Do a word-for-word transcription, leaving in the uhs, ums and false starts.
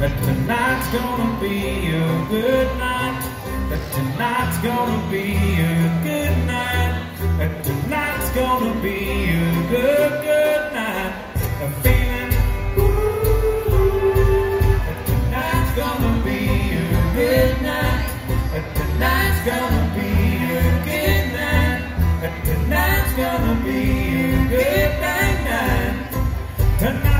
that tonight's gonna be a good night, that tonight's gonna be a good night, that tonight's gonna be a good, good night. A feeling, ooh, that tonight's gonna be a good night, that tonight's gonna be a good night, that tonight's gonna be a good night, night. Tonight